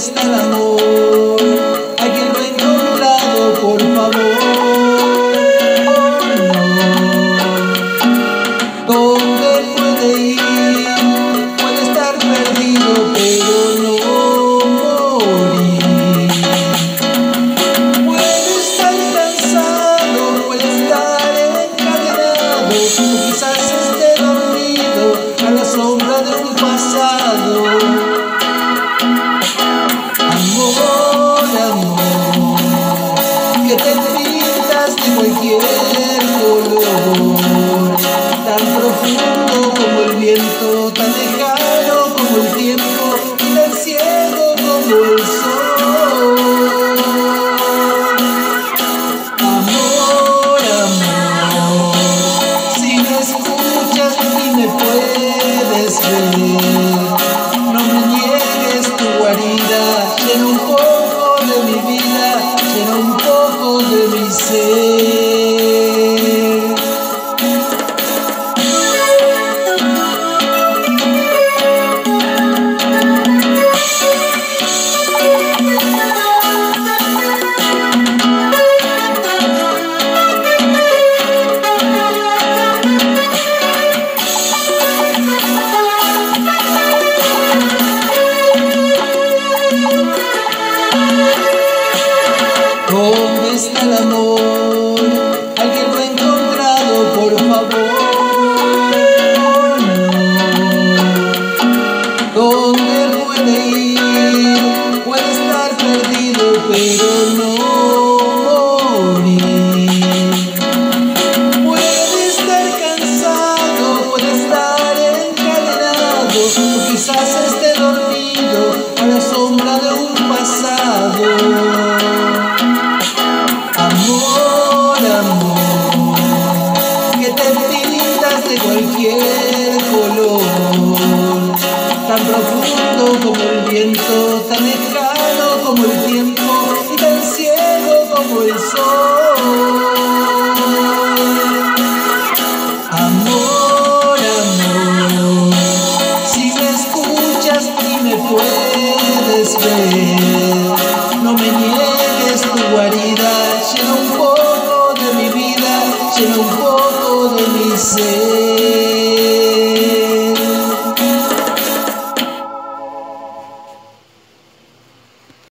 está el amor? Alguien lo ha encontrado, por favor. Oh, no. ¿Dónde puede ir? Puede estar perdido, pero no morir. Puede estar cansado, puede estar encadenado, o quizás esté dormido a la sombra de un pasado. Amor, amor, que te pintas de cualquier color, tan profundo como el viento, tan lejano como el tiempo, tan ciego como el sol. Amor, amor, si me escuchas y me puedes ver, no me niegues tu guarida, llena un poco de mi vida, llena un poco de mi ser. ¿Dónde está el amor? Alguien lo ha encontrado, por favor. No. ¿Dónde puede ir? Puede estar perdido, pero no morir. Puede estar cansado, puede estar encadenado, o quizás esté dormido a la sombra de un pasado. Amor, amor, que te pintas de cualquier color, tan profundo como el viento, tan lejano como el tiempo y tan ciego como el sol. Amor, amor, si me escuchas y me puedes ver, no me niegues